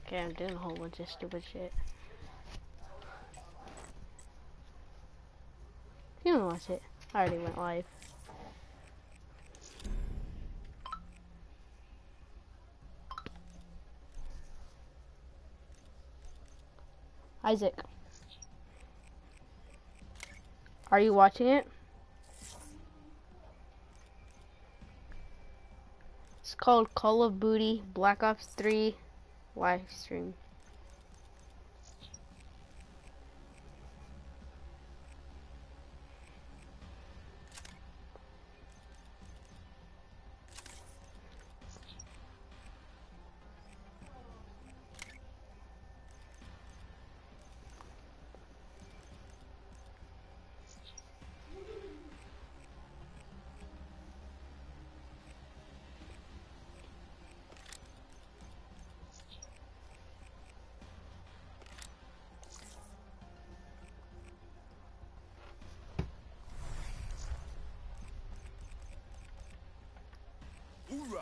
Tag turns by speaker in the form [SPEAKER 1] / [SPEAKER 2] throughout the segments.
[SPEAKER 1] Okay, I'm doing a whole bunch of stupid shit. You don't watch it. I already went live. Isaac. Are you watching it? It's called Call of Duty Black Ops 3 live stream.
[SPEAKER 2] Hoorah!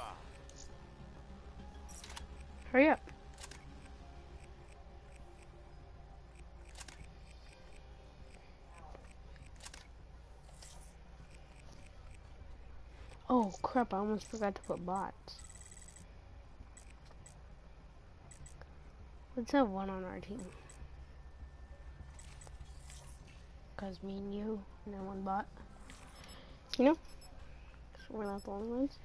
[SPEAKER 1] Hurry up. Oh crap, I almost forgot to put bots. Let's have one on our team. Cause me and you, and then one bot. You know? So we're not the only ones.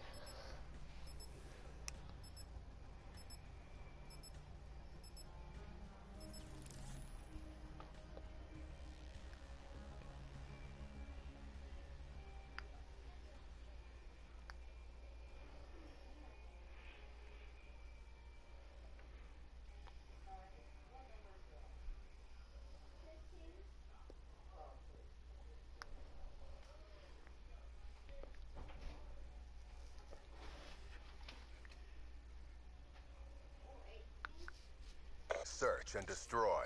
[SPEAKER 2] Search and destroy.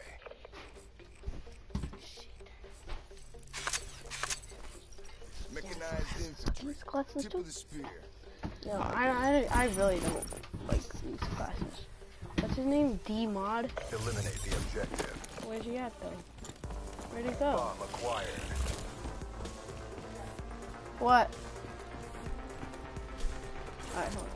[SPEAKER 2] Mechanized infantry.
[SPEAKER 1] These classes
[SPEAKER 2] Tip
[SPEAKER 1] too?
[SPEAKER 2] of the spear.
[SPEAKER 1] No, I really don't like these classes. What's his name? D-Mod?
[SPEAKER 2] Eliminate the objective.
[SPEAKER 1] Where's he at though? Where'd he go?
[SPEAKER 2] Bomb acquired.
[SPEAKER 1] What? Alright, hold on.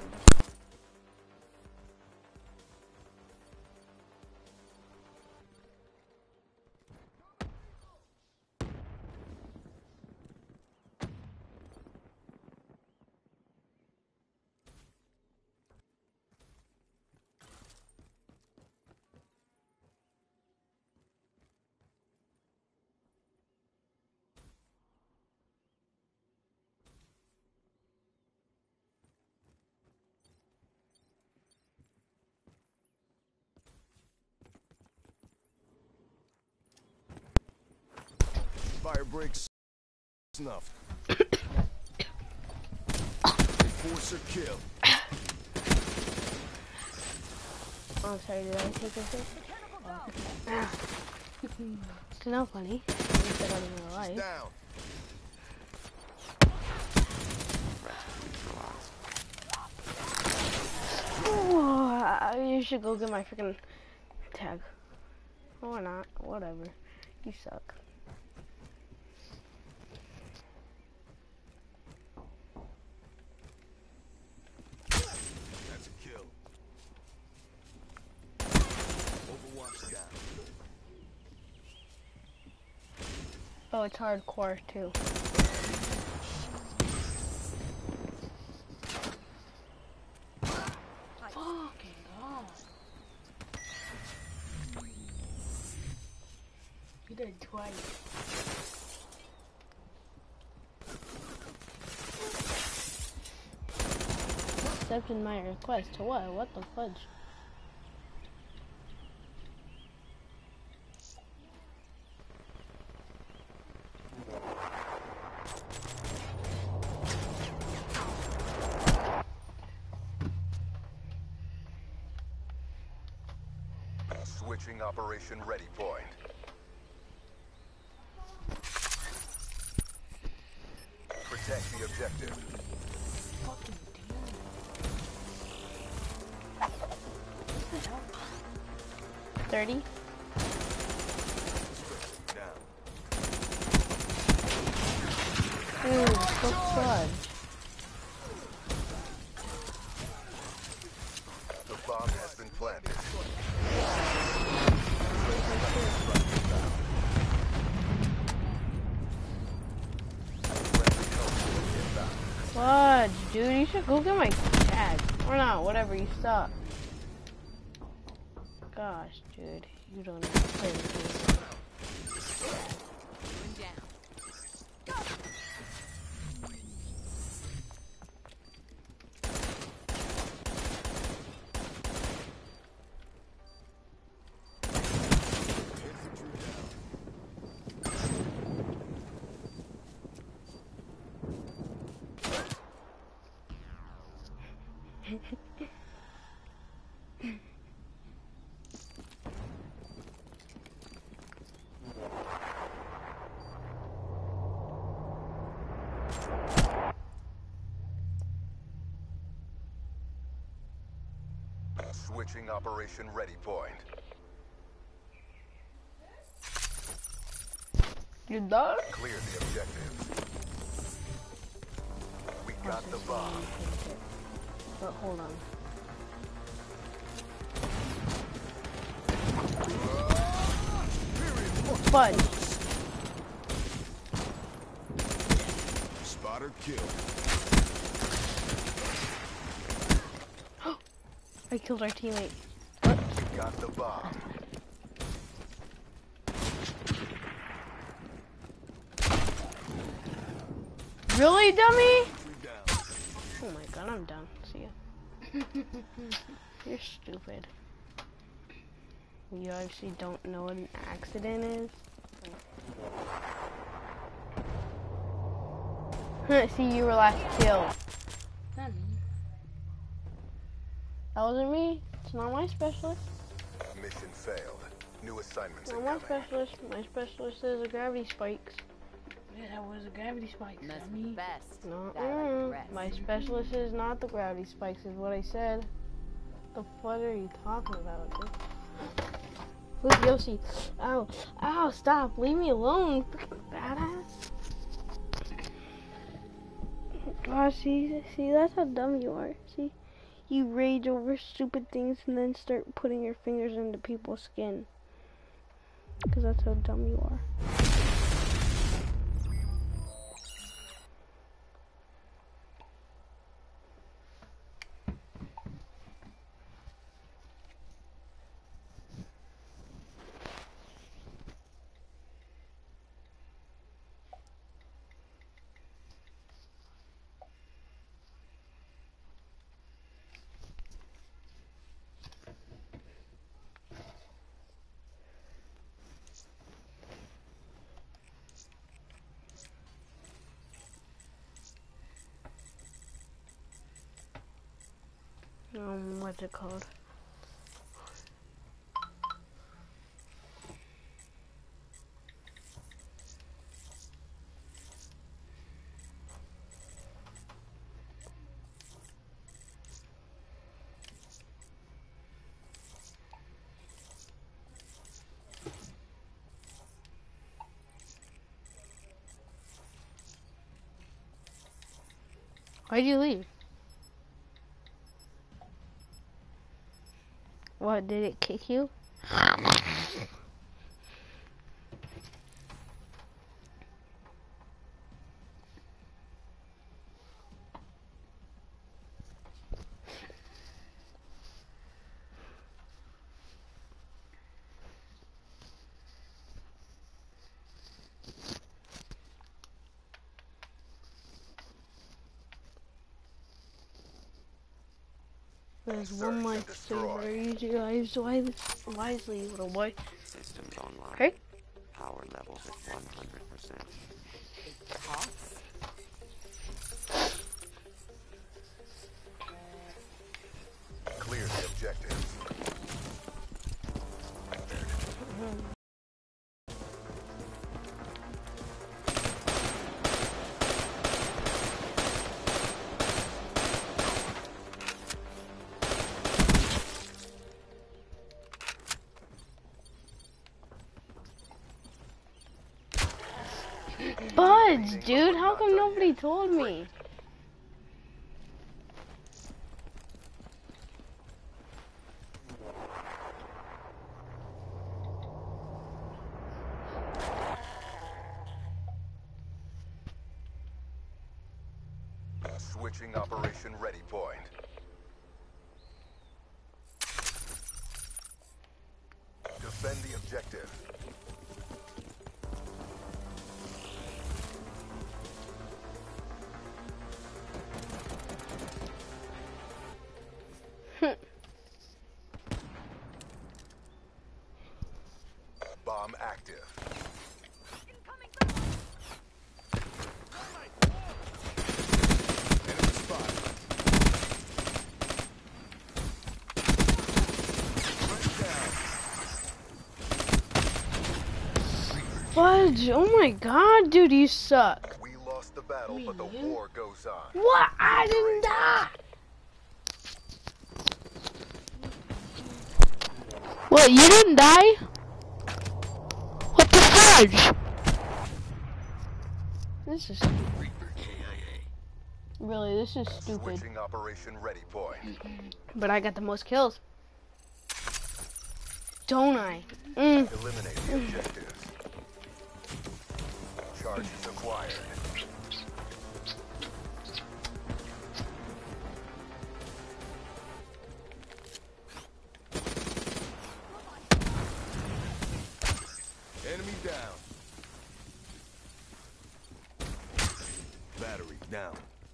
[SPEAKER 2] Fire breaks. Snuffed. Enforcer kill.
[SPEAKER 1] Oh, sorry, did I take a hit? Oh. It's not funny. I said I'm in real life.
[SPEAKER 2] Down.
[SPEAKER 1] Oh, you should go get my freaking tag. Or not. Whatever. You suck.
[SPEAKER 2] That's a kill. Overwatch down.
[SPEAKER 1] Oh, it's hardcore too. Fucking God. You did twice. Accepted my request to what? What the fudge?
[SPEAKER 2] Switching operation ready point. Protect the objective.
[SPEAKER 1] Fucking damn. What the hell? 30.
[SPEAKER 2] Down.
[SPEAKER 1] Ooh, so fudge.
[SPEAKER 2] The bomb has been planted.
[SPEAKER 1] Fudge, dude, you should go get my tag. Or not, whatever, you suck. Gosh, dude, you don't even play with me.
[SPEAKER 2] Switching operation ready point.
[SPEAKER 1] You done?
[SPEAKER 2] Clear the objective. We got the bomb.
[SPEAKER 1] But hold on. Fudge.
[SPEAKER 2] Spotter kill.
[SPEAKER 1] I killed our teammate.
[SPEAKER 2] We got the bomb.
[SPEAKER 1] Really, dummy? Oh my god, I'm done. See ya. You're stupid. You obviously don't know what an accident is. See, you were last killed.
[SPEAKER 3] Not me.
[SPEAKER 1] That wasn't me. It's not my specialist.
[SPEAKER 2] Mission failed. New assignments
[SPEAKER 1] Not my
[SPEAKER 2] incoming.
[SPEAKER 1] specialist. My specialist is a gravity spikes.
[SPEAKER 3] Yeah, that was a gravity spike.
[SPEAKER 4] Mess
[SPEAKER 3] I
[SPEAKER 4] with the
[SPEAKER 3] mean,
[SPEAKER 4] best.
[SPEAKER 1] No,
[SPEAKER 4] Die like the rest.
[SPEAKER 1] my specialist is not the gravity spikes, is what I said. The fuck are you talking about, dude? Who's Yoshi? Ow, ow, stop, leave me alone, freaking badass. Gosh, see, that's how dumb you are, see? You rage over stupid things and then start putting your fingers into people's skin. Because that's how dumb you are. What's it called? Why'd you leave? What, did it kick you? There's one lifesaver. Use your lives wisely, little boy.
[SPEAKER 5] Systems online.
[SPEAKER 1] Okay.
[SPEAKER 5] Power levels at 100%.
[SPEAKER 2] Clear the objective.
[SPEAKER 1] Buds, dude, how come nobody told me?
[SPEAKER 2] Switching operation ready point. Defend the objective. Bomb active. Enemy spotted. Threat down.
[SPEAKER 1] Fudge, oh my god, dude, you suck.
[SPEAKER 2] We lost the battle, but the war goes on.
[SPEAKER 1] What? I didn't die. What, you didn't die? What the fudge? This is stupid. Really, this is stupid.
[SPEAKER 2] Switching operation ready point.
[SPEAKER 1] But I got the most kills. Don't I? Mm.
[SPEAKER 2] Eliminate the objectives. Charges acquired. Enemy down. Battery down.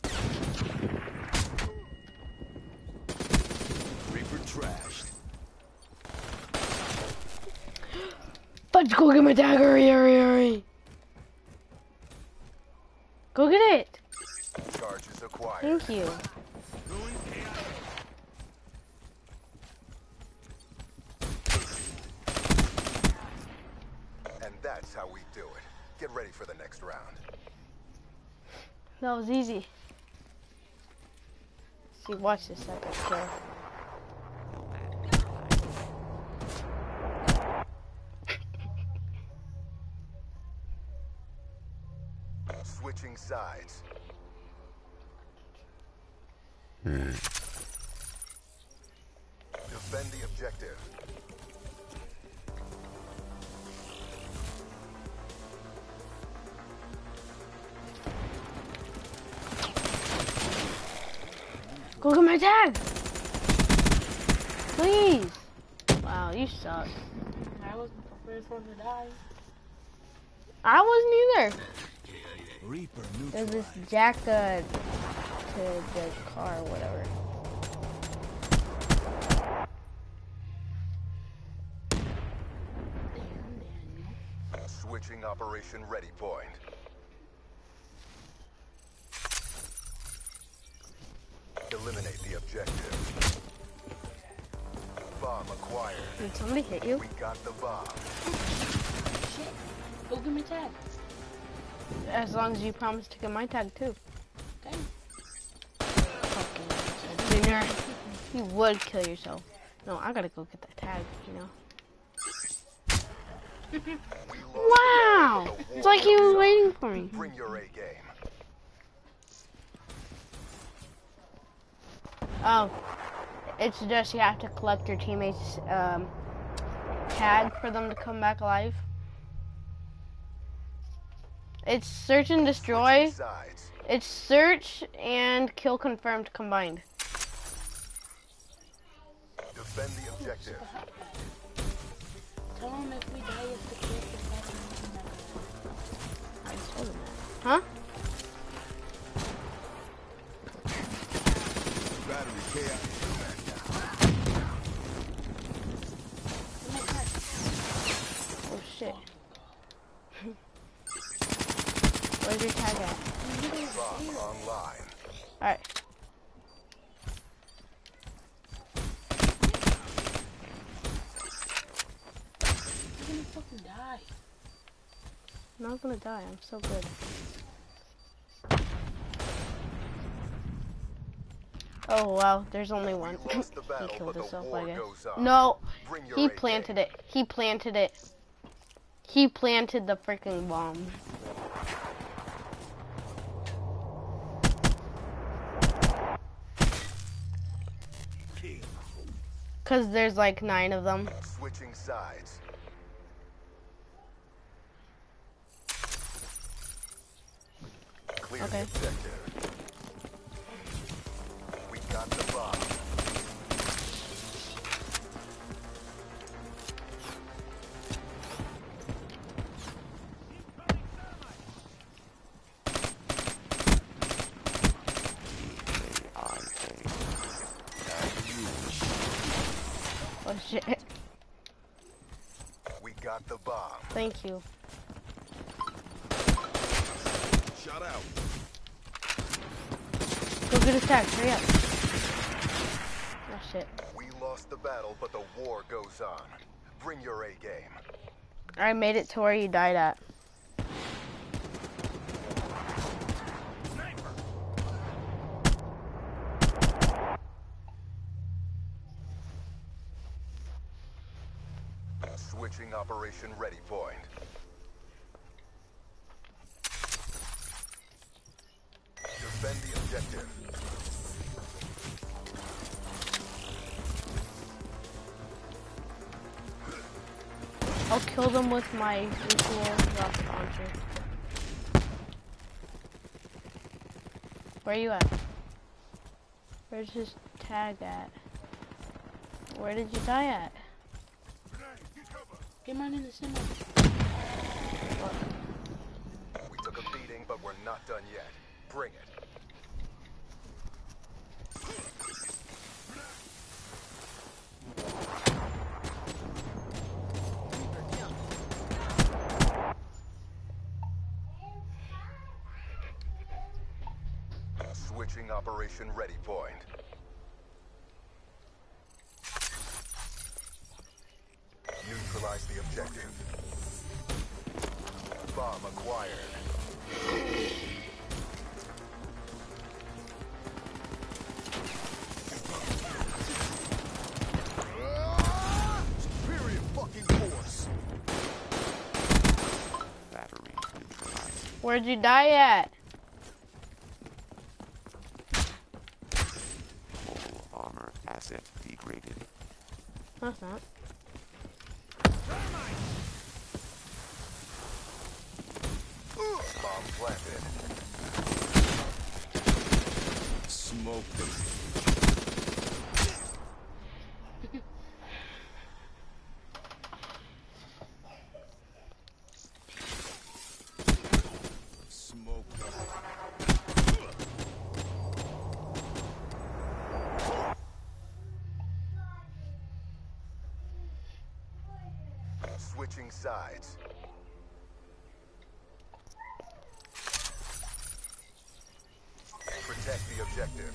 [SPEAKER 2] Reaper trashed.
[SPEAKER 1] Fudge, go get my dagger, hurry, hurry, hurry. Go get it.
[SPEAKER 2] Charges acquired.
[SPEAKER 1] Thank you.
[SPEAKER 2] And that's how we do it. Get ready for the next round.
[SPEAKER 1] That was easy. See, watch this second kill.
[SPEAKER 2] Switching sides. Defend the objective.
[SPEAKER 1] Go get my tag! Please! Wow, you suck.
[SPEAKER 3] I wasn't the first one to die.
[SPEAKER 1] I wasn't either.
[SPEAKER 2] Reaper
[SPEAKER 1] There's this jack to the car or whatever.
[SPEAKER 2] Switching operation ready point. Eliminate the objective. Bomb acquired.
[SPEAKER 1] Did somebody hit you?
[SPEAKER 2] We got the bomb.
[SPEAKER 3] Shit. Go give me tag.
[SPEAKER 1] As long as you promise to get my tag too.
[SPEAKER 3] Okay.
[SPEAKER 1] Fucking Junior, you would kill yourself. No, I gotta go get that tag, you know. Wow! It's like he was waiting for me.
[SPEAKER 2] Bring your A game.
[SPEAKER 1] Oh, it's just you have to collect your teammates' tag for them to come back alive. It's search and destroy.
[SPEAKER 2] Sides.
[SPEAKER 1] It's search and kill confirmed combined.
[SPEAKER 2] Defend the objective.
[SPEAKER 3] Tell him if we die, you have to click the button.
[SPEAKER 1] I told him that. Huh?
[SPEAKER 2] Battery chaos.
[SPEAKER 1] Oh shit. Where's your tag at?
[SPEAKER 2] Bomb online.
[SPEAKER 1] Alright.
[SPEAKER 3] You're gonna fucking die.
[SPEAKER 1] I'm not gonna die, I'm so good. Oh wow, there's only one.
[SPEAKER 2] We lost the
[SPEAKER 1] He
[SPEAKER 2] battle,
[SPEAKER 1] killed
[SPEAKER 2] but the
[SPEAKER 1] himself,
[SPEAKER 2] war
[SPEAKER 1] I guess.
[SPEAKER 2] goes on.
[SPEAKER 1] No,
[SPEAKER 2] Bring your
[SPEAKER 1] he
[SPEAKER 2] A
[SPEAKER 1] planted
[SPEAKER 2] game.
[SPEAKER 1] it. He planted it. He planted the freaking bomb. Cause there's like 9 of them.
[SPEAKER 2] Switching sides. Clear
[SPEAKER 1] Okay.
[SPEAKER 2] the objective. We got the bomb.
[SPEAKER 1] Oh shit.
[SPEAKER 2] We got the bomb.
[SPEAKER 1] Thank you.
[SPEAKER 2] Shut out.
[SPEAKER 1] Go get attacked. Hurry up. Oh shit.
[SPEAKER 2] We lost the battle, but the war goes on. Bring your A game.
[SPEAKER 1] I made it to where you died at.
[SPEAKER 2] Switching operation ready point. Defend the objective.
[SPEAKER 1] I'll kill them with my usual rocket launcher. Where are you at? Where's his tag at? Where did you die at?
[SPEAKER 3] Get mine in the center.
[SPEAKER 2] We took a beating, but we're not done yet. Bring it. Switching operation ready point. Neutralize the objective. Bomb acquired. Superior fucking force.
[SPEAKER 5] Battery neutralized.
[SPEAKER 1] Where'd you die at?
[SPEAKER 5] Full armor asset degraded.
[SPEAKER 1] No, it's not.
[SPEAKER 2] Bomb planted.
[SPEAKER 4] Smoke them. Smoke them.
[SPEAKER 2] Switching sides. Protect the objective.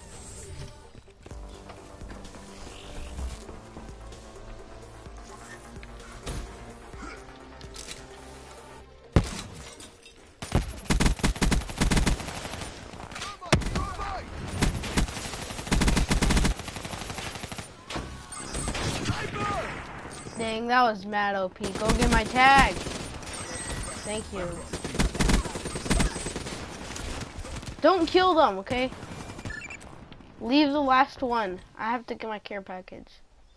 [SPEAKER 1] Dang, that was mad OP. Go get my tag. Thank you. Don't kill them, okay? Leave the last one. I have to get my care package.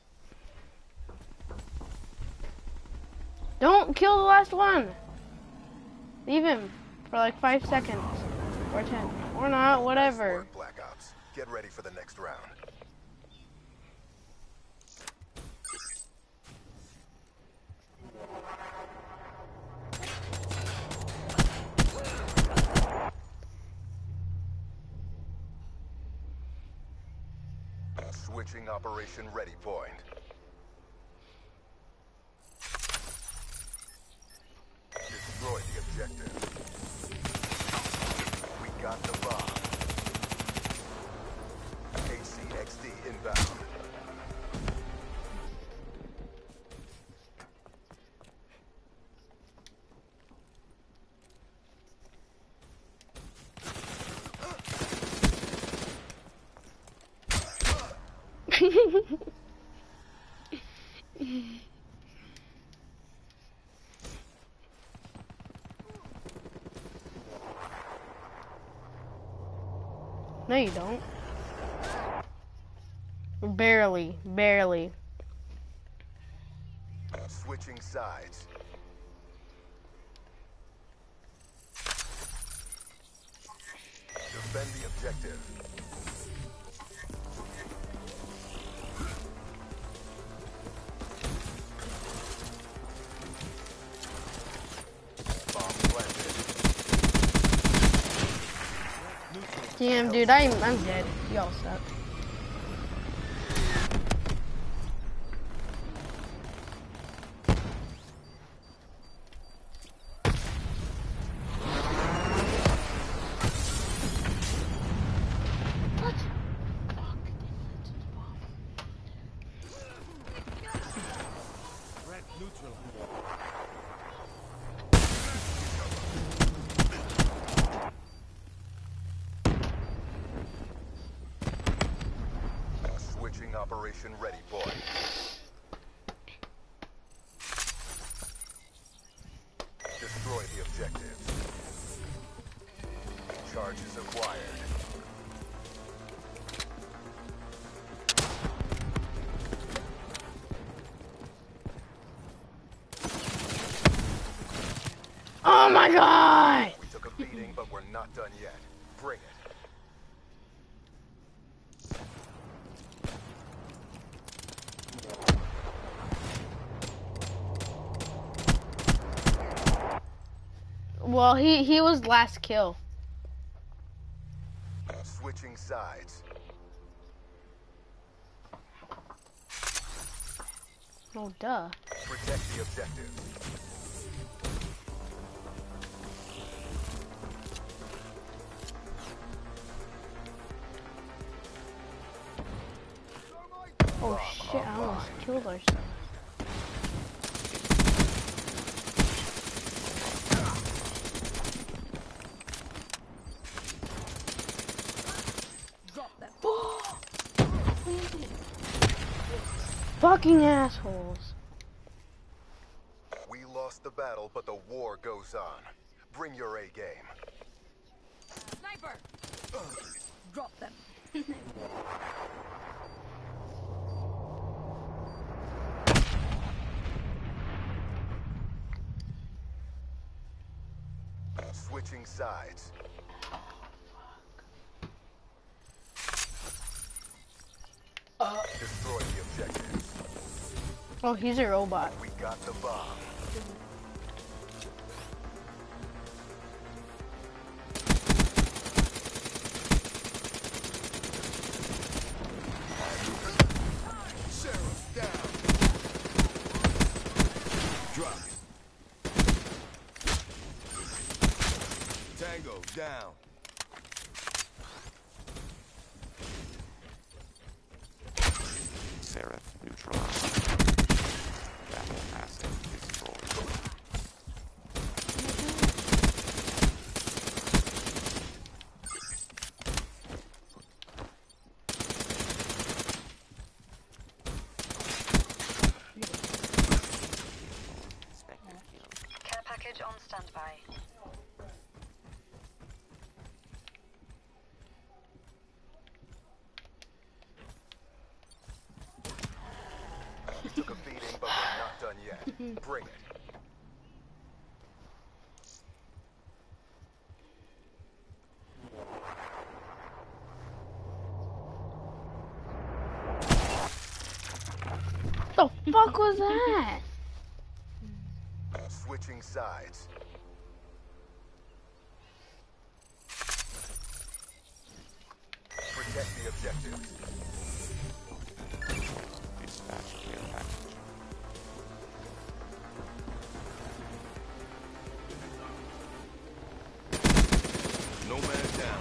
[SPEAKER 1] Don't kill the last one. Leave him for like 5 seconds. Or 10. Or not, whatever.
[SPEAKER 2] Nice work, Black Ops. Get ready for the next round. Switching operation ready point. Destroy the objective. We got the bomb. HCXD inbound.
[SPEAKER 1] No, you don't. barely, barely.
[SPEAKER 2] Switching sides. Defend the objective. Bomb planted.
[SPEAKER 1] Damn, dude, I'm dead. Y'all suck.
[SPEAKER 4] Threat neutralized.
[SPEAKER 2] Switching operation ready, boy. Destroy the objectives. Charges acquired.
[SPEAKER 1] Oh my god!
[SPEAKER 2] We took a beating, but we're not done yet. Bring it.
[SPEAKER 1] Well, he was last kill.
[SPEAKER 2] Switching sides.
[SPEAKER 1] Oh, duh.
[SPEAKER 2] Protect the objective.
[SPEAKER 1] Oh shit, I almost killed ourselves. Fucking assholes.
[SPEAKER 2] We lost the battle, but the war goes on. Bring your A game.
[SPEAKER 6] Sniper! Drop them.
[SPEAKER 2] Switching sides. Destroy the objectives.
[SPEAKER 1] Oh, he's a robot.
[SPEAKER 2] We got the bomb. Sheriff down.
[SPEAKER 4] Drop it. Tango down.
[SPEAKER 5] Seraph neutralized. Battle asset destroyed. Expected kill.
[SPEAKER 6] Care package on standby.
[SPEAKER 2] Took a beating, but we're not done yet. Bring it.
[SPEAKER 1] The fuck was that?
[SPEAKER 2] Switching sides. Protect the objectives.
[SPEAKER 5] Dispatch care package.
[SPEAKER 4] No man down.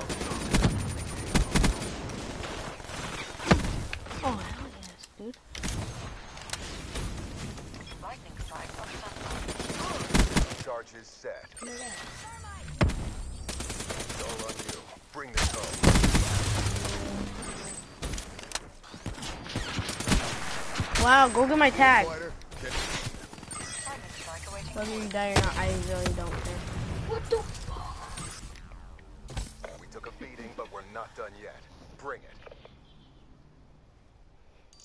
[SPEAKER 1] Oh, hell yes, dude.
[SPEAKER 6] Lightning strike on standby.
[SPEAKER 2] Charges set. It's all on you. Bring this home.
[SPEAKER 1] Wow, go get my tag.
[SPEAKER 2] Fighter, get
[SPEAKER 6] Lightning strike awaiting.
[SPEAKER 1] Whether you die or not, I really don't care.
[SPEAKER 3] What the?
[SPEAKER 2] We took a beating, but we're not done yet. Bring it.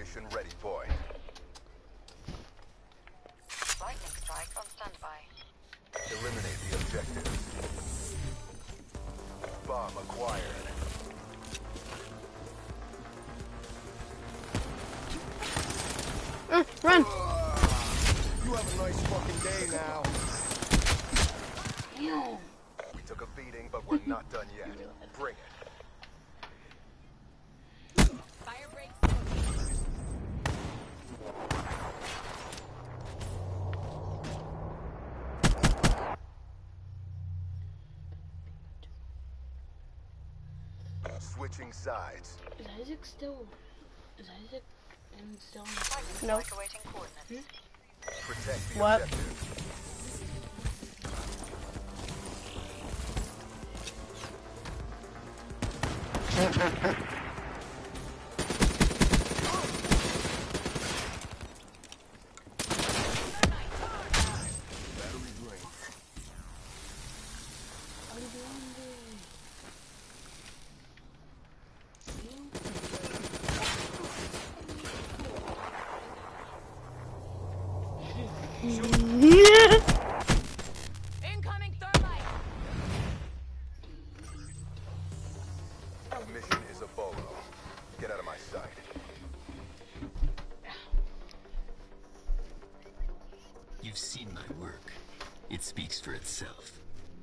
[SPEAKER 2] Operation ready, boy.
[SPEAKER 6] Lightning strike on standby.
[SPEAKER 2] Eliminate the objectives. Bomb acquired.
[SPEAKER 1] Run!
[SPEAKER 2] You have a nice fucking day now.
[SPEAKER 3] Damn.
[SPEAKER 2] We took a beating, but we're not done yet. Bring it.
[SPEAKER 6] Fire breaks.
[SPEAKER 2] Switching sides.
[SPEAKER 3] Is Isaac still? Is Isaac and still?
[SPEAKER 6] Lightning
[SPEAKER 1] No.
[SPEAKER 6] strike awaiting coordinates.
[SPEAKER 2] Protect the
[SPEAKER 1] What?
[SPEAKER 2] objective. Battery drained.
[SPEAKER 3] Are you doing
[SPEAKER 6] Incoming thermite.
[SPEAKER 2] Mission is a bolo. Get out of my sight.
[SPEAKER 7] You've seen my work. It speaks for itself.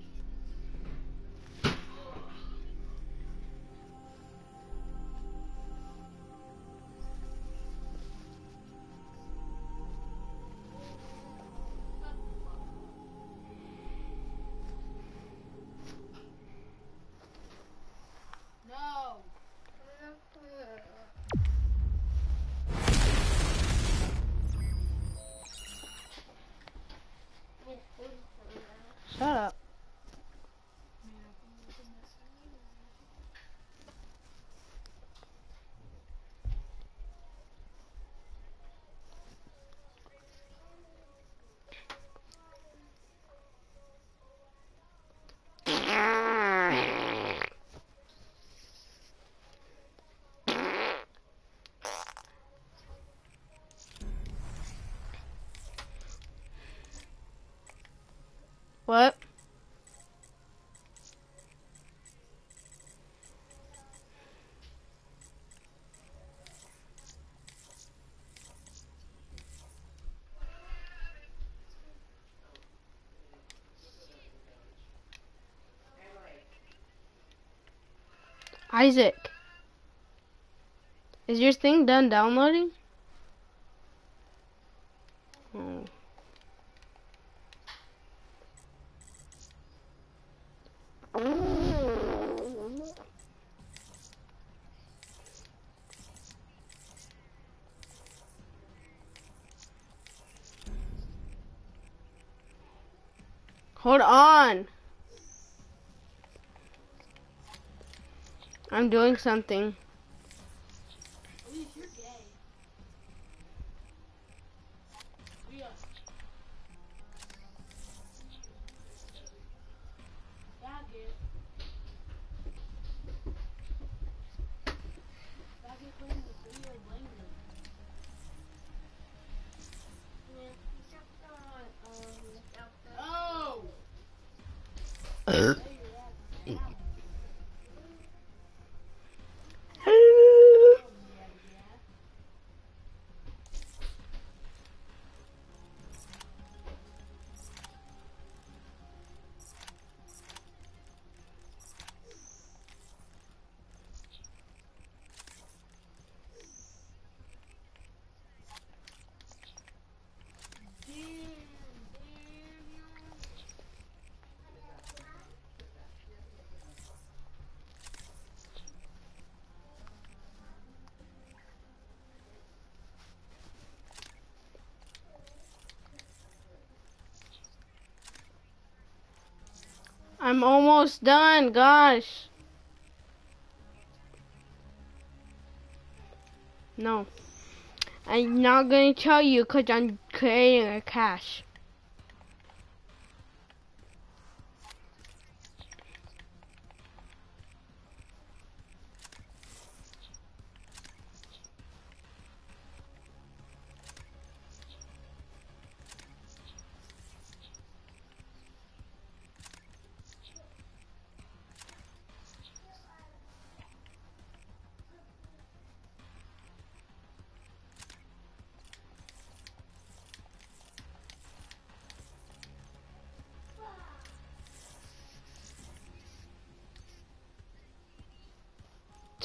[SPEAKER 3] No.
[SPEAKER 1] Shut up. What? Isaac, is your thing done downloading? Oh. Hold on. I'm doing something.
[SPEAKER 3] At least you're gay. We are. Faggot. Faggot playing the video language. Oh!
[SPEAKER 1] I'm almost done, gosh. No. I'm not going to tell you because I'm creating a cache.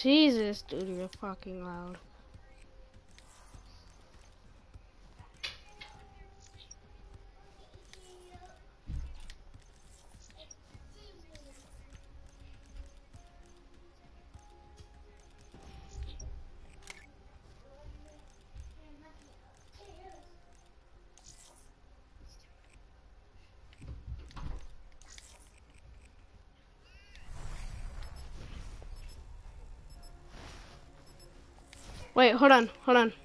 [SPEAKER 1] Jesus, dude, you're fucking loud. Wait, hold on, hold on.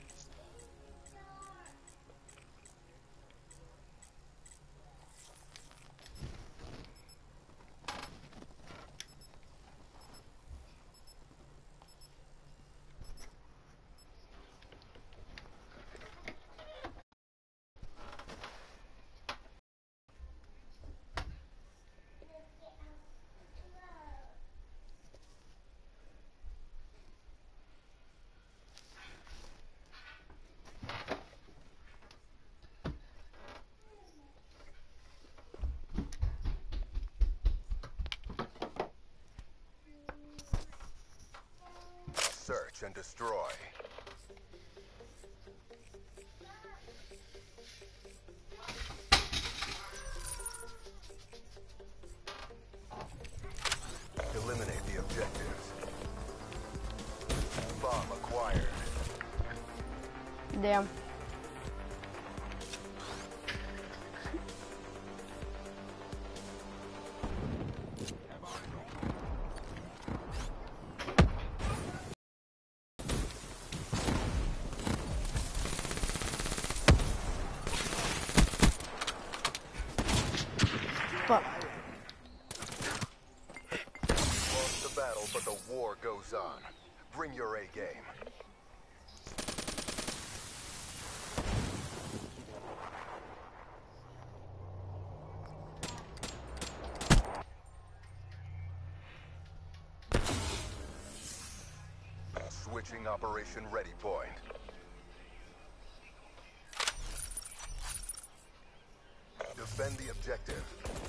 [SPEAKER 2] Search and destroy. Eliminate the objectives. Bomb acquired.
[SPEAKER 1] Damn. Fuck.
[SPEAKER 2] Lost the battle, but the war goes on. Bring your A game. Switching operation ready point. Defend the objective.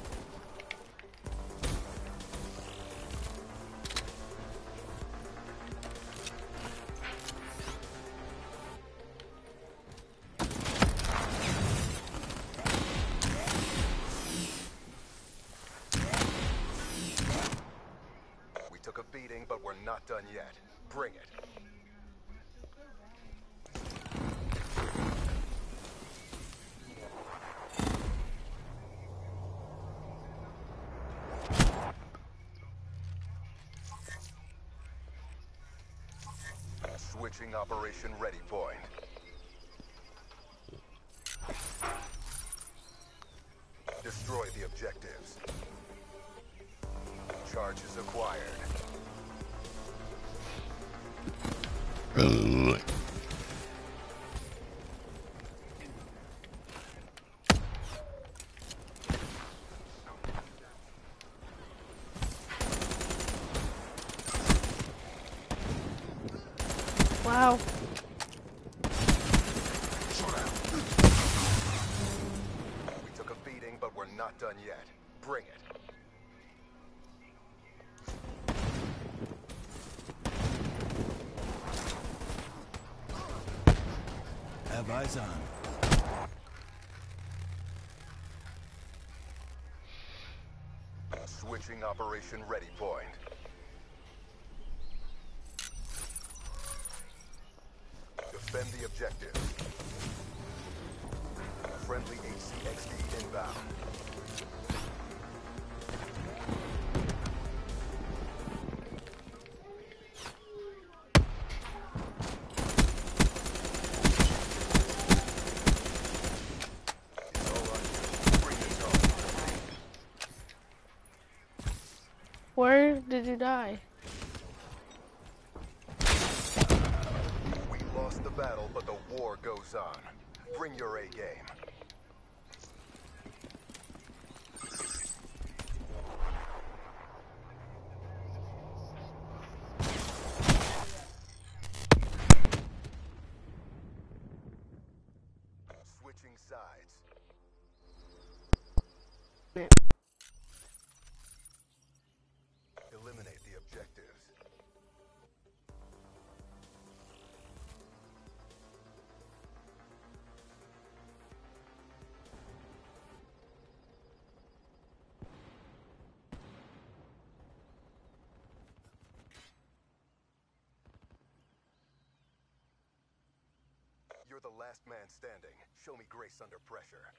[SPEAKER 2] We took a beating, but we're not done yet. Bring it. Switching operation ready point. Destroy the objectives. Charges acquired.
[SPEAKER 1] Wow.
[SPEAKER 2] We took a beating, but we're not done yet. Bring it.
[SPEAKER 4] Have eyes on.
[SPEAKER 2] Switching operation ready point. Defend the objective. Friendly HCXD inbound. It's all on you. Bring this home.
[SPEAKER 1] Where did you die?
[SPEAKER 2] We lost the battle, but the war goes on. Bring your A game. Switching sides. Eliminate the objectives. You're the last man standing. Show me grace under pressure.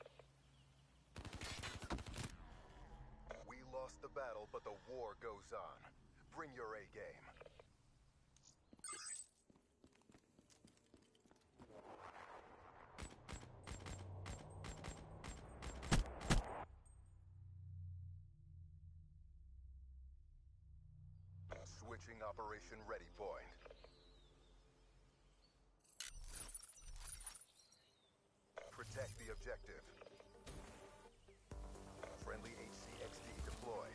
[SPEAKER 2] We lost the battle, but the war goes on. Bring your A game. Switching operation ready point. Protect the objective. Friendly HCXD deployed.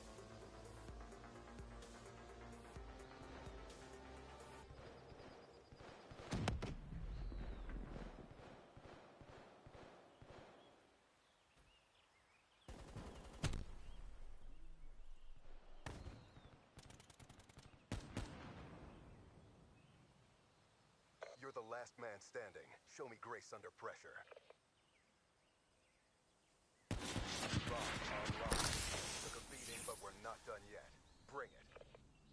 [SPEAKER 2] You're the last man standing. Show me grace under pressure. Bomb online. Took a beating, but we're not done yet. Bring it.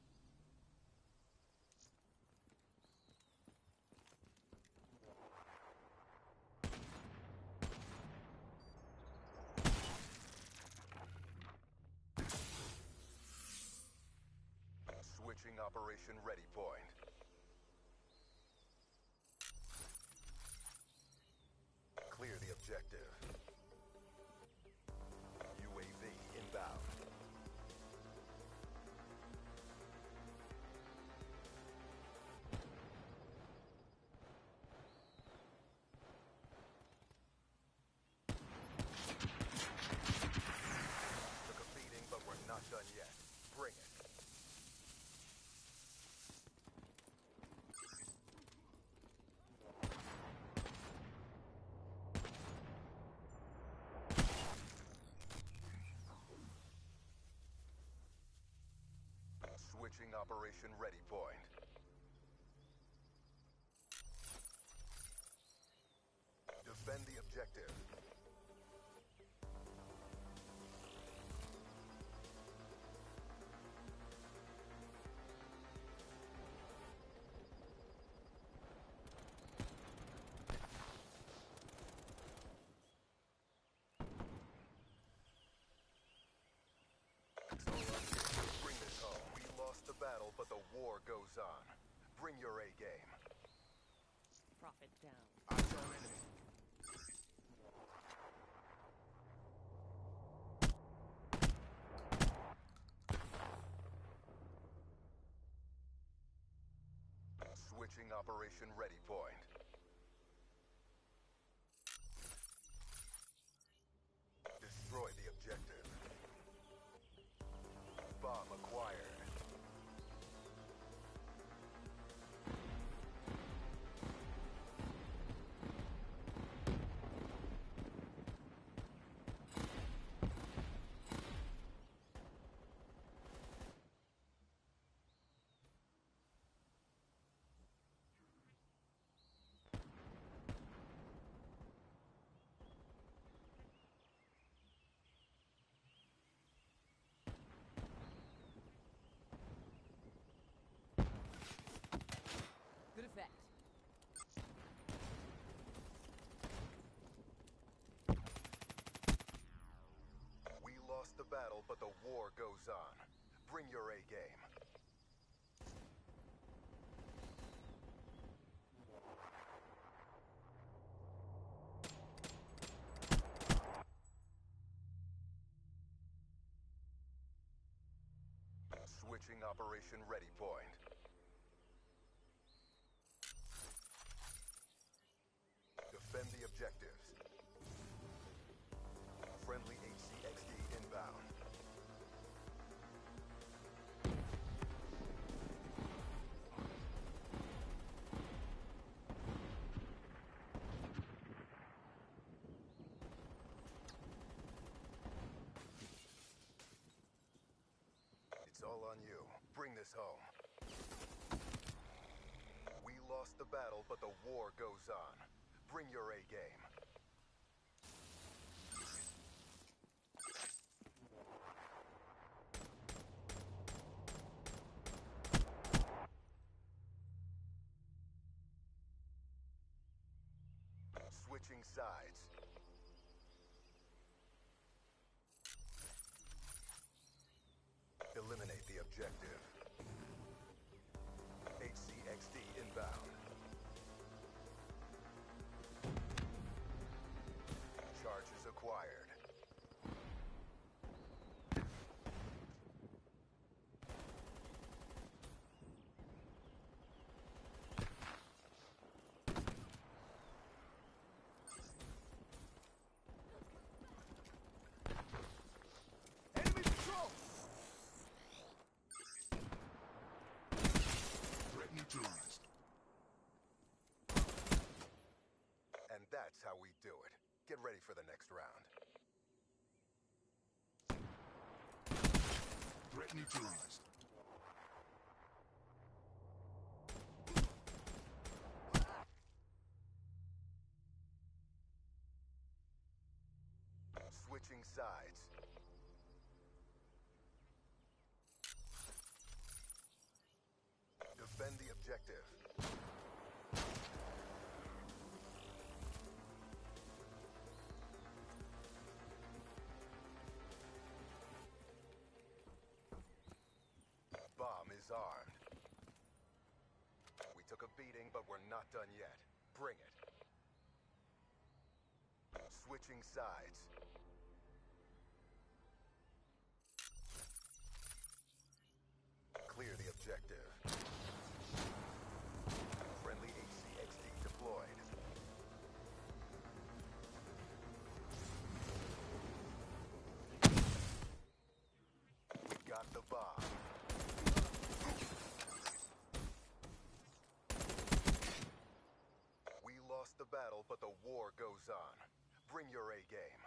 [SPEAKER 2] Switching operation ready point. Clear the objective. UAV inbound. Took a beating, but we're not done yet. Bring it. Switching operation ready point. Defend the objective. Bring this home. We lost the battle, but the war goes on. Bring your A game.
[SPEAKER 8] Profit down.
[SPEAKER 2] Eyes on enemy. Switching operation ready point. Destroy the objective. Bomb acquired.
[SPEAKER 8] Good effect.
[SPEAKER 2] We lost the battle, but the war goes on. Bring your A game. Switching operation ready point. Defend the objectives. Friendly HCXD inbound. It's all on you. Bring this home. We lost the battle, but the war goes on. Bring your A game. Switching sides. Eliminate the objective. HCXD inbound. Charges acquired. Enemy patrol!
[SPEAKER 4] Threat neutralized.
[SPEAKER 2] And that's how we do it. Get ready for the next round.
[SPEAKER 4] Threat neutralized.
[SPEAKER 2] Switching sides. Defend the objective. Bomb is armed. We took a beating, but we're not done yet. Bring it. Switching sides. Clear the objective. Friendly HCXD deployed. We got the bomb. We lost the battle, but the war goes on. Bring your A game.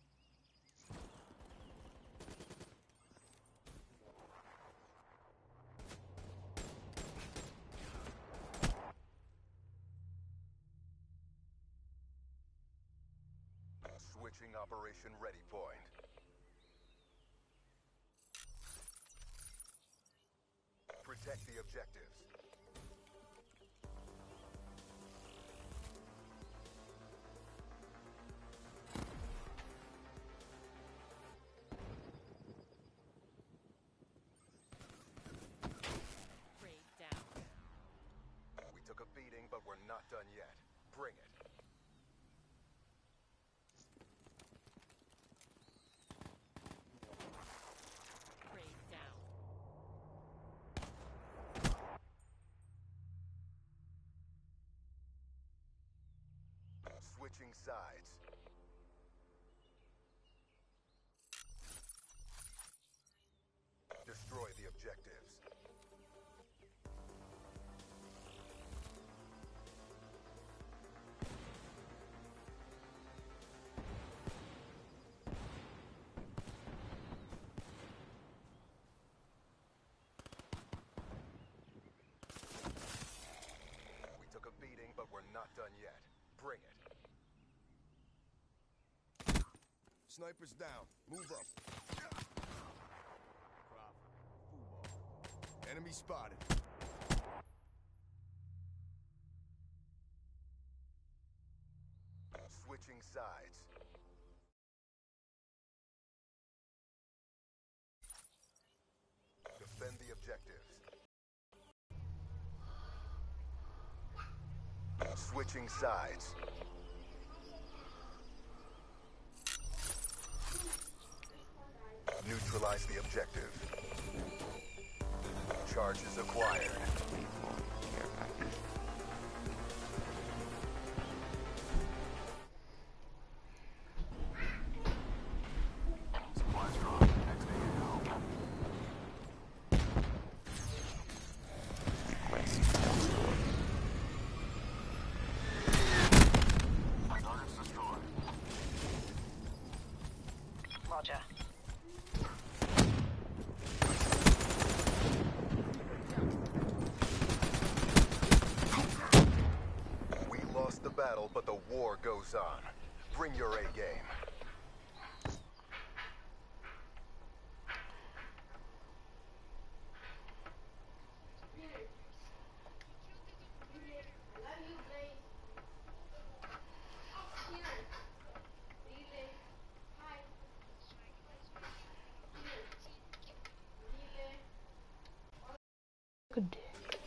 [SPEAKER 2] Switching operation ready point. Protect the objectives.
[SPEAKER 8] Raid down.
[SPEAKER 2] We took a beating, but we're not done yet. Bring it.
[SPEAKER 8] Raid down.
[SPEAKER 2] Switching sides. Destroy the objectives. We took a beating, but we're not done yet. Bring it.
[SPEAKER 9] Snipers down. Move up. Enemy spotted.
[SPEAKER 2] Switching sides. Defend the objectives. Switching sides. Neutralize the objective. Charges acquired.
[SPEAKER 5] Deploying care package.
[SPEAKER 2] Supplies drop. Next AO.
[SPEAKER 5] Request elsewhere.
[SPEAKER 2] Targets destroyed.
[SPEAKER 6] Roger.
[SPEAKER 2] We lost the battle, but the war goes on. Bring your A game.
[SPEAKER 1] Good dick.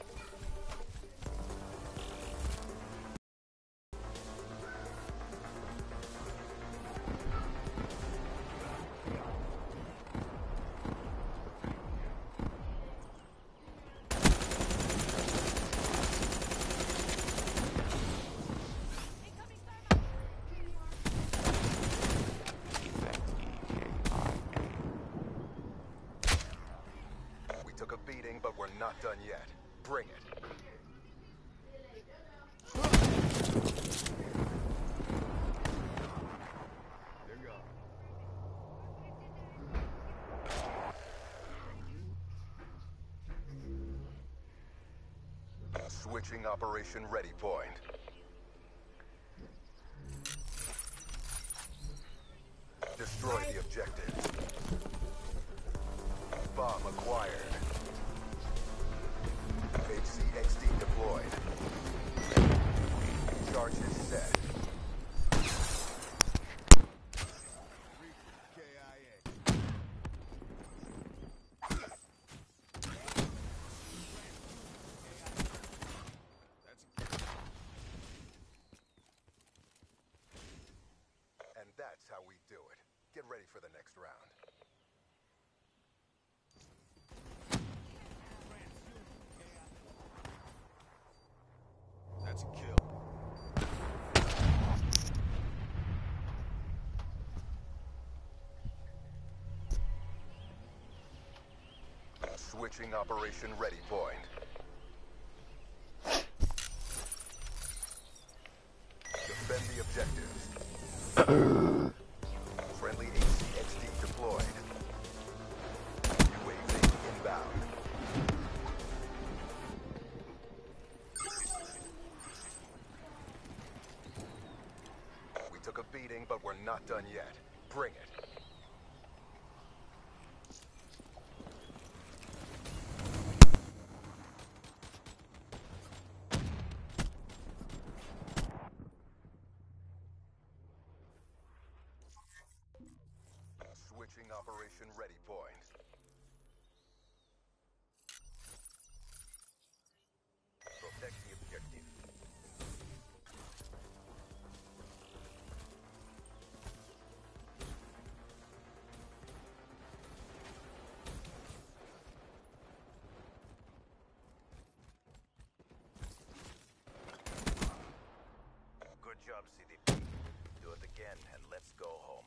[SPEAKER 2] We took a beating, but we're not done yet. Bring it. They're gone. Switching operation ready point. Destroy the objective. Bomb acquired. HCXD deployed. Charges set.
[SPEAKER 9] KIA.
[SPEAKER 2] And that's how we do it. Get ready for the next round.
[SPEAKER 9] That's a kill.
[SPEAKER 2] Switching operation ready point. Defend the objectives. Friendly HCXD deployed. UAV inbound. We took a beating, but we're not done yet. Bring it. Switching operation ready point. Protect the objective.
[SPEAKER 10] Good job, CDP. Do it again and let's go home.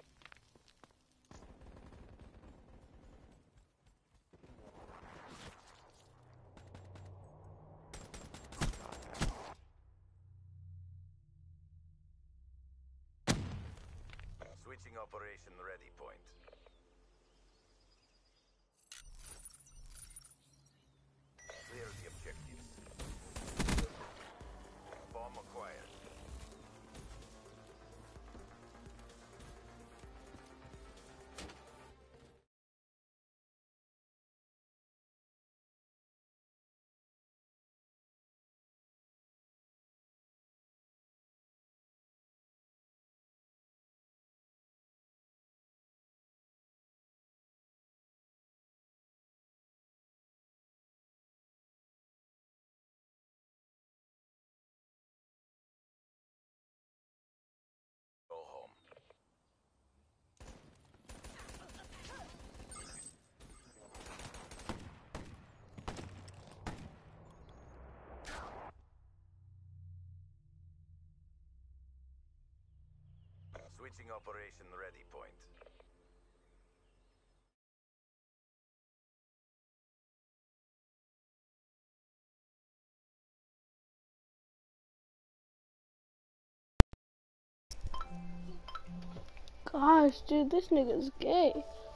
[SPEAKER 10] Switching operation ready point. Clear the objectives. Bomb acquired. Go home. Switching operation ready point.
[SPEAKER 1] Gosh, dude, this nigga's gay.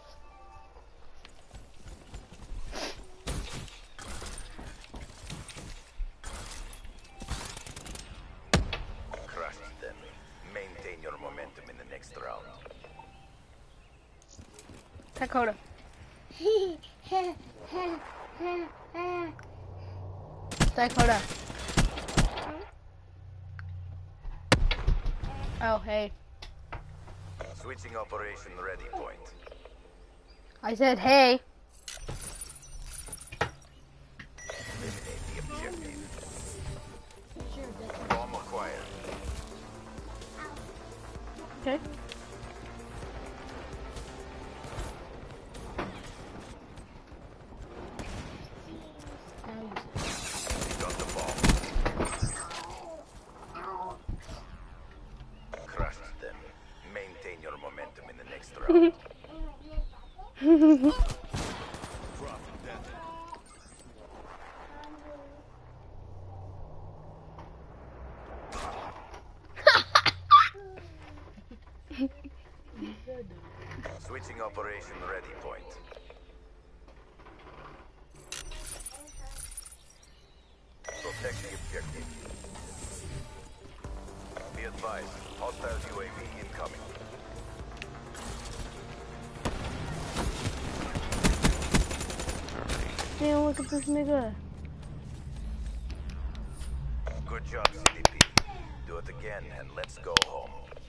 [SPEAKER 10] Crush them. Maintain your momentum in the next round.
[SPEAKER 1] Dakota. Dakota. Oh, hey.
[SPEAKER 10] Switching operation ready point.
[SPEAKER 1] I said hey. Okay.
[SPEAKER 10] Got the ball. Crushed them. Maintain your momentum in the next round.
[SPEAKER 9] Drop dead.
[SPEAKER 10] Switching operation ready point. Protect the objective. Be advised, hostile UAV incoming.
[SPEAKER 1] Damn, look at this nigga.
[SPEAKER 10] Good job, CDP. Do it again and let's go home.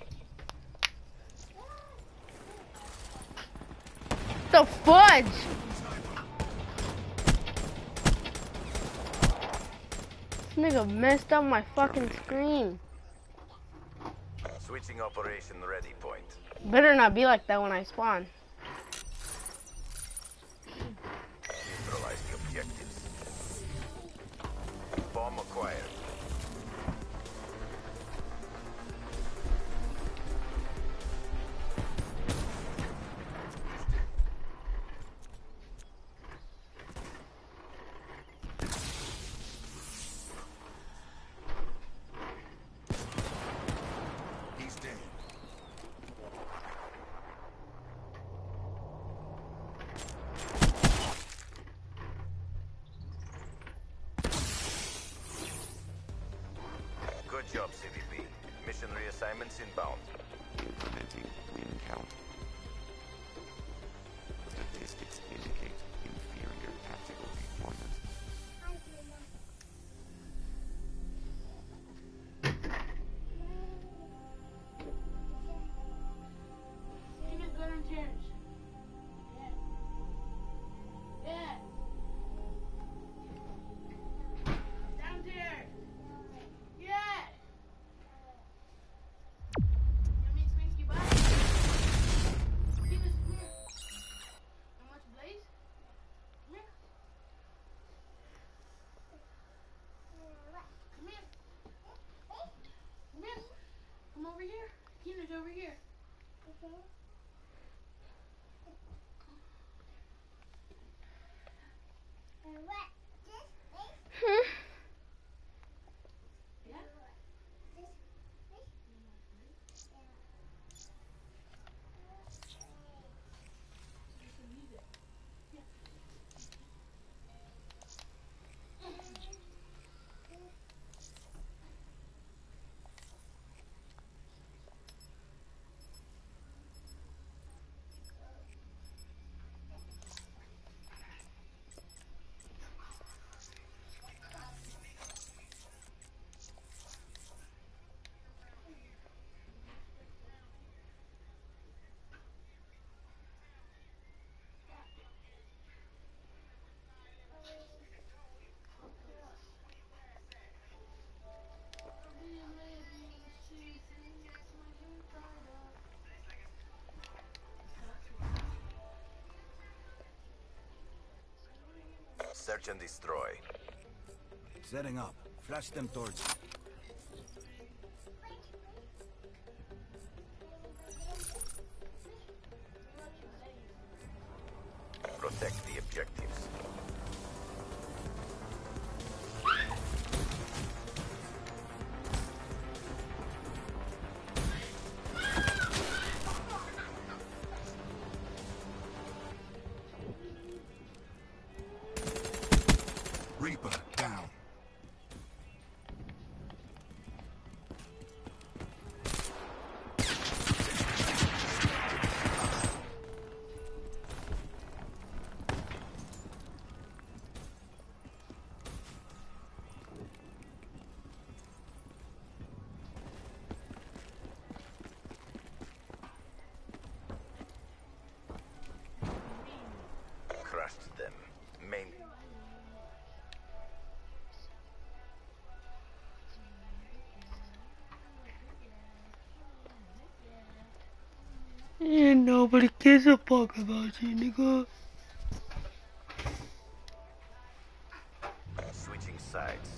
[SPEAKER 1] The fudge! This nigga messed up my fucking screen.
[SPEAKER 10] Switching operation ready point.
[SPEAKER 1] Better not be like that when I spawn.
[SPEAKER 10] Neutralize the objectives. Bomb acquired.
[SPEAKER 9] He's dead.
[SPEAKER 10] Good job, CVP. Mission reassignments inbound.
[SPEAKER 5] Implementing win count. Statistics indicate inferior tactical deployment.
[SPEAKER 3] Take a gun and tears. Yeah. Yeah. Down there. Yeah. You want me to spank you back? See this? Come here. How much Blaze? Come here. Come here. Come here. Come over here. Keena's over here. Yeah?
[SPEAKER 10] Search and destroy.
[SPEAKER 9] Setting up. Flash them towards you.
[SPEAKER 10] Protect the objectives.
[SPEAKER 9] Reaper down.
[SPEAKER 1] And nobody gives a fuck about you, nigga.
[SPEAKER 10] Switching sides.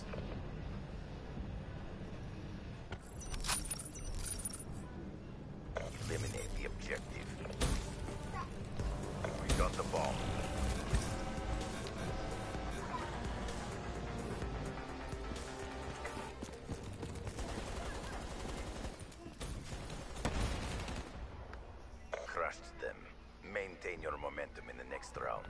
[SPEAKER 10] Eliminate the objective. We got the bomb. Crushed them. Maintain your momentum in the next round.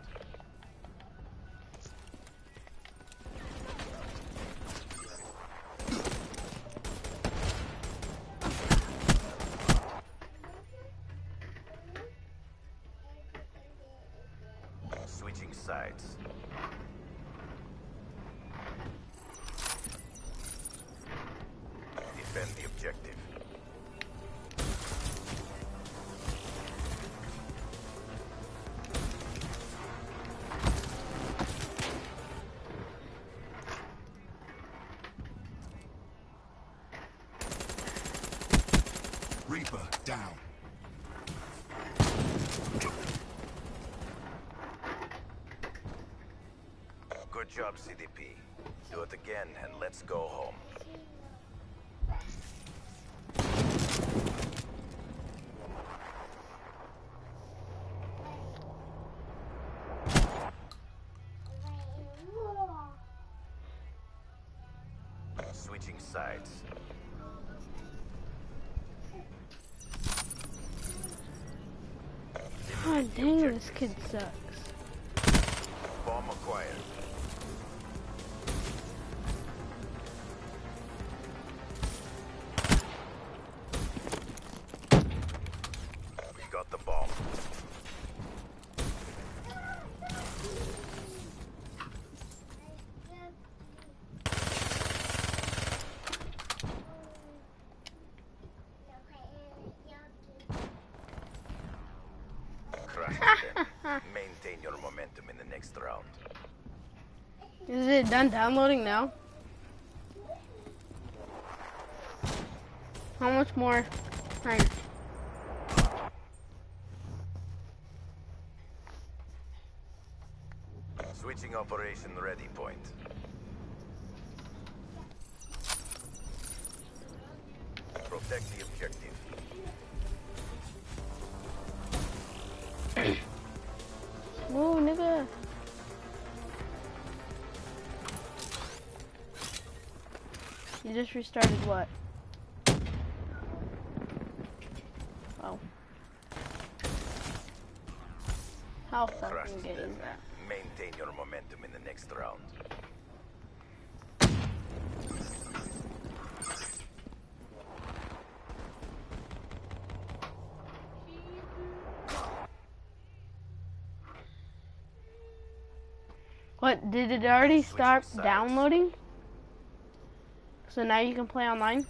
[SPEAKER 10] Switching sides. Defend the objective.
[SPEAKER 4] Reaper down.
[SPEAKER 10] Good job, CDP. Do it again and let's go home. Switching sides.
[SPEAKER 1] God dang, this kid sucks.
[SPEAKER 10] Bomb acquired. We got the bomb. Crush them. Maintain your momentum in the next round.
[SPEAKER 1] Is it done downloading now? How much more? Right.
[SPEAKER 10] Switching operation ready point. Protect the objective.
[SPEAKER 1] Whoa, nigga. You just restarted what? Oh. How
[SPEAKER 10] Crush
[SPEAKER 1] fucking gay
[SPEAKER 10] them.
[SPEAKER 1] is that?
[SPEAKER 10] Maintain your momentum in the next round.
[SPEAKER 1] What, did it already
[SPEAKER 10] Switching
[SPEAKER 1] start
[SPEAKER 10] sides.
[SPEAKER 1] downloading? So now you can play online?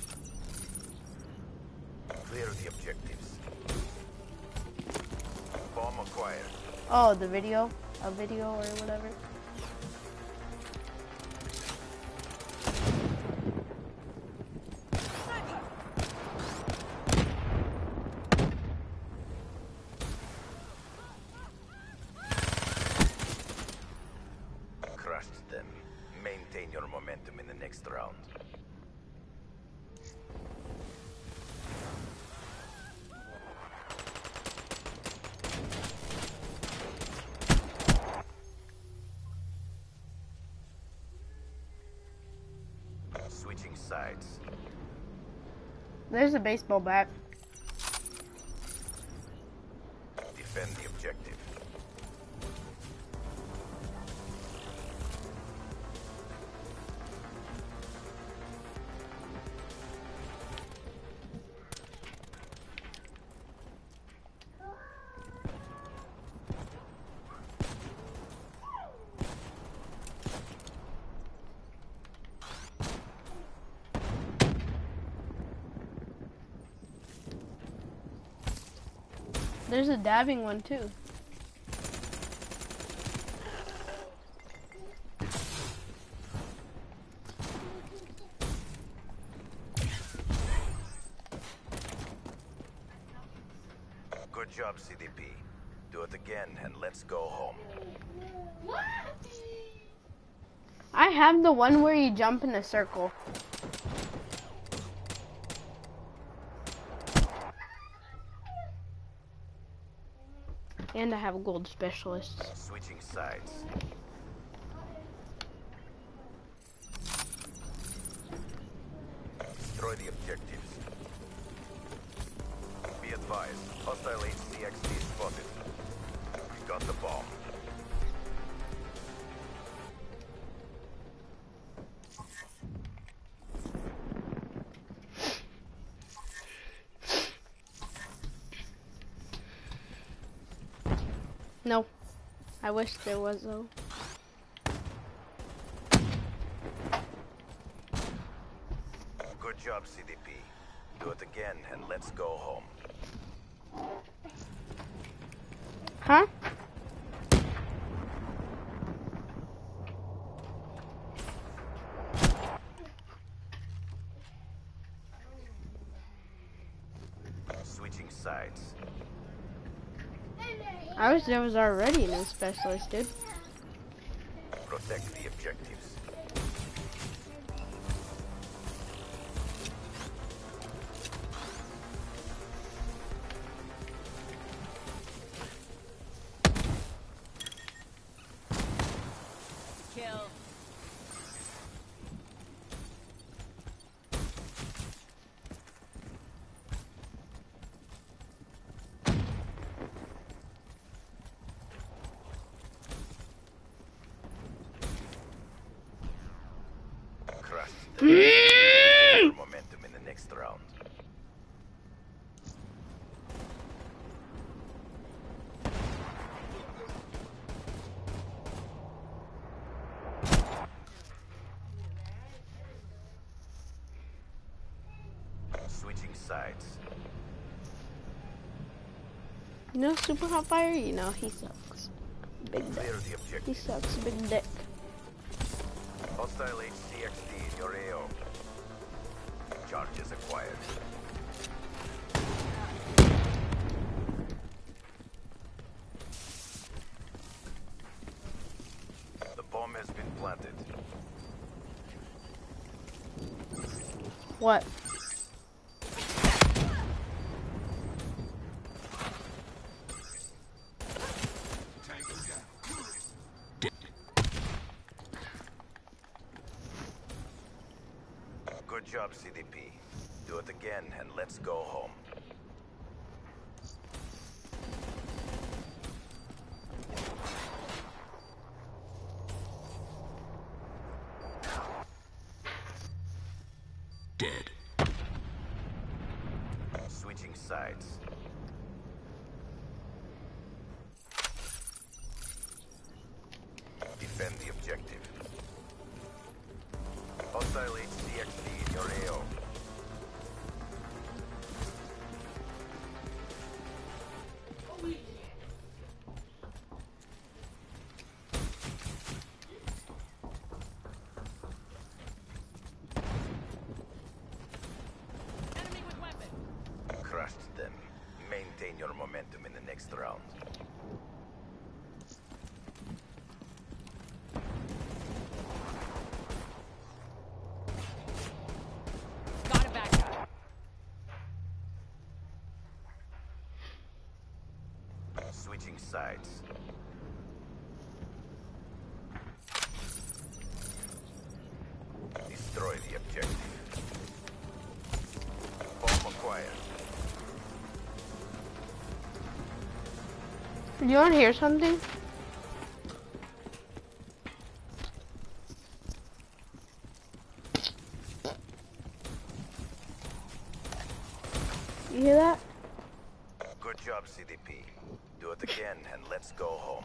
[SPEAKER 10] Clear the objectives. Bomb acquired.
[SPEAKER 1] Oh, the video? A video or whatever?
[SPEAKER 10] Crushed them. Maintain your momentum in the next round. Switching sides.
[SPEAKER 1] There's a baseball bat.
[SPEAKER 10] Defend the objective.
[SPEAKER 1] There's a dabbing one too.
[SPEAKER 10] Good job, CDP. Do it again and let's go home.
[SPEAKER 3] What?
[SPEAKER 1] I have the one where you jump in a circle. And I have a gold specialist.
[SPEAKER 10] Switching sides. Destroy the objectives. Be advised, hostile HCXD spotted. We got the bomb.
[SPEAKER 1] No. I wish there was though.
[SPEAKER 10] Good job, CDP. Do it again and let's go home.
[SPEAKER 1] Huh?
[SPEAKER 10] Switching sides.
[SPEAKER 1] I wish there was already no specialist, dude.
[SPEAKER 10] Protect the objectives.
[SPEAKER 6] Kill.
[SPEAKER 10] Crushed them. Maintain momentum in the next round. Switching sides.
[SPEAKER 1] You know Super Hot Fire? You know he sucks. Big dick.
[SPEAKER 10] Clear the
[SPEAKER 1] He
[SPEAKER 10] objective.
[SPEAKER 1] sucks, big dick.
[SPEAKER 10] Hostile HCXD in your AO. Charges acquired. The bomb has been planted.
[SPEAKER 1] What?
[SPEAKER 10] Good job, CDP. Do it again and let's go home.
[SPEAKER 7] Dead.
[SPEAKER 10] Switching sides. Defend the objective. Hostile HCXD in your AO.
[SPEAKER 6] Enemy with weapon.
[SPEAKER 10] Crushed them. Maintain your momentum in the next round.
[SPEAKER 6] Got a backup.
[SPEAKER 10] Switching sides. Destroy the objective. Bomb acquired.
[SPEAKER 1] You want to hear something? You hear that?
[SPEAKER 10] Good job, CDP. Do it again and let's go home.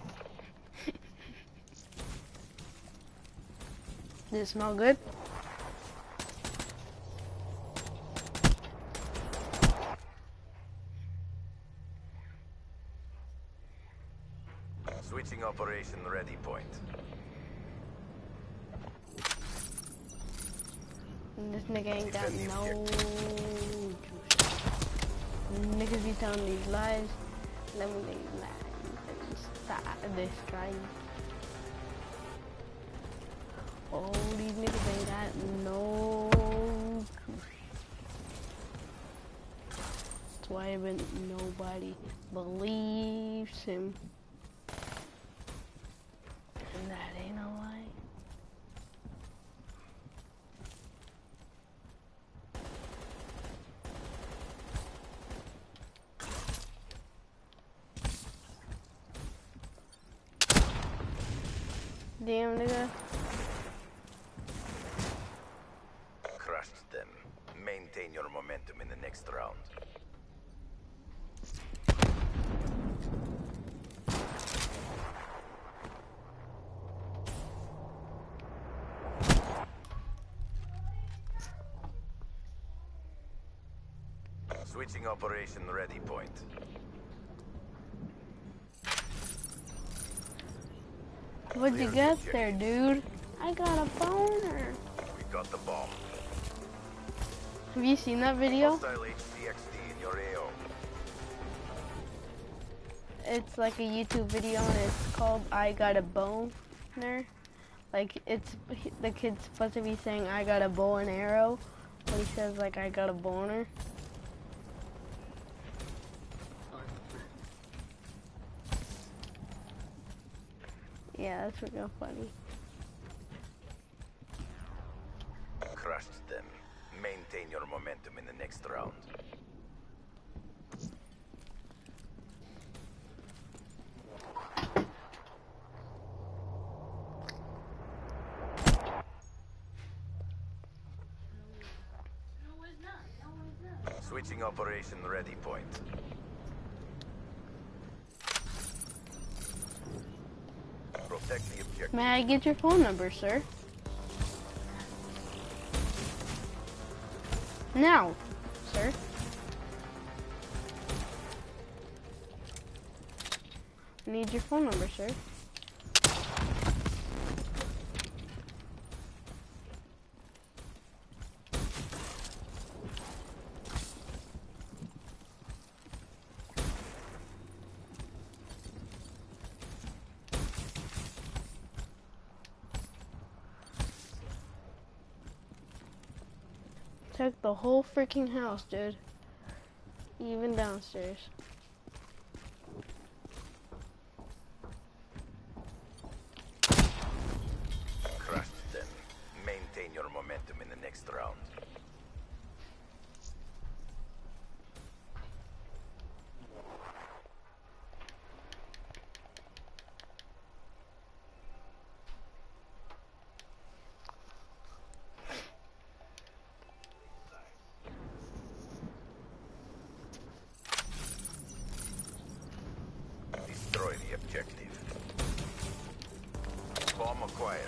[SPEAKER 1] Does it smell good?
[SPEAKER 10] Switching operation ready point.
[SPEAKER 1] And this nigga ain't got no juice. Niggas be telling these lies. Let me start this guy. Oh, these niggas ain't got no. That's why even nobody believes him. And that ain't a lie. Damn, nigga.
[SPEAKER 10] Crushed them. Maintain your momentum in the next round. Switching operation ready point.
[SPEAKER 1] What'd you get there, dude? I got a boner.
[SPEAKER 10] We got the bomb.
[SPEAKER 1] Have you seen that video?
[SPEAKER 10] Hostile HCXD in your AO.
[SPEAKER 1] It's like a YouTube video and it's called I Got a Boner. Like, it's, the kid's supposed to be saying I got a bow and arrow when he says like I got a boner. Yeah, that's real funny.
[SPEAKER 10] Crushed them. Maintain your momentum in the next round. Switching operation ready point. Protect the objective.
[SPEAKER 1] May I get your phone number, sir? Now, sir. I need your phone number, sir. Check the whole freaking house, dude. Even downstairs.
[SPEAKER 10] Crushed them. Maintain your momentum in the next round. Destroy the objective. Bomb acquired.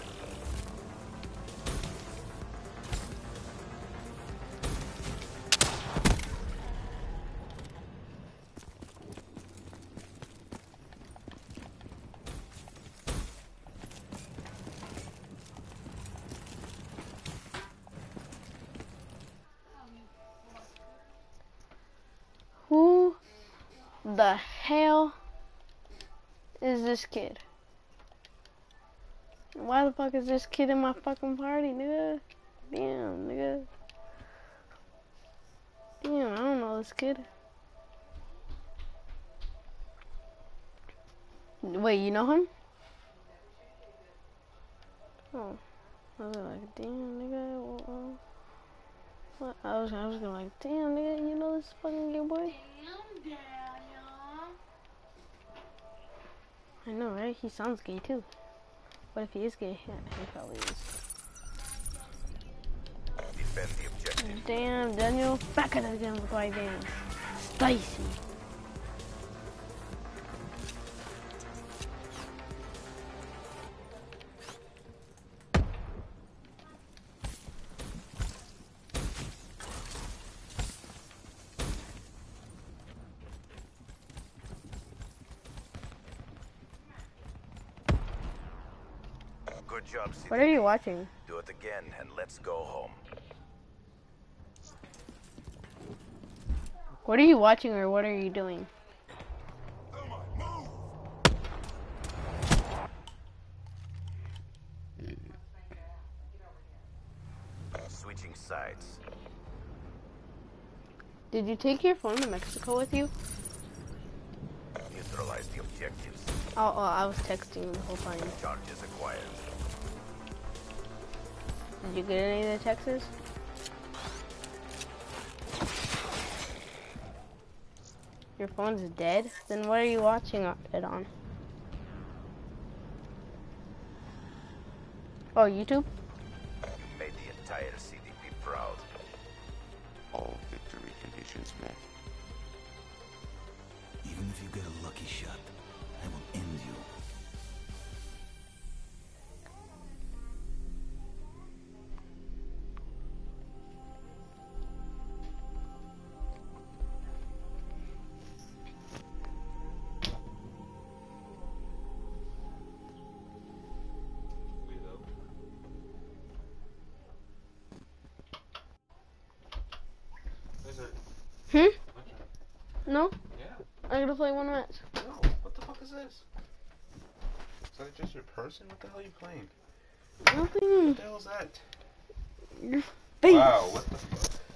[SPEAKER 1] Who the hell is this kid? Why the fuck is this kid in my fucking party, nigga? Damn, nigga. Damn, I don't know this kid. Wait, you know him? Oh, I was like, damn, nigga. What? I was gonna like, damn, nigga, you know this fucking gay boy? I know, right? He sounds gay too. What if he is gay? Yeah, he probably is.
[SPEAKER 10] Defend the objective.
[SPEAKER 1] Damn, Daniel. Back at it again with my damn spicy.
[SPEAKER 10] Good job, CDP.
[SPEAKER 1] What are you watching?
[SPEAKER 10] Do it again and let's go home.
[SPEAKER 1] What are you watching or what are you doing?
[SPEAKER 10] sides.
[SPEAKER 1] Did you take your phone to Mexico with you?
[SPEAKER 10] Neutralize the objectives.
[SPEAKER 1] Oh, I was texting the whole time.
[SPEAKER 10] Charges acquired.
[SPEAKER 1] Did you get any of the texts? Your phone's dead? Then what are you watching it on? Oh, YouTube?
[SPEAKER 10] You made the entire CDP proud.
[SPEAKER 5] All victory conditions met.
[SPEAKER 9] Even if you get a lucky shot, I will end you.
[SPEAKER 1] No?
[SPEAKER 11] Yeah.
[SPEAKER 1] I gotta play one match.
[SPEAKER 11] No. What the fuck is this? Is that just your person? What the hell are you playing?
[SPEAKER 1] Nothing.
[SPEAKER 11] What the hell is that?
[SPEAKER 1] Your face.
[SPEAKER 11] Wow, what the fuck?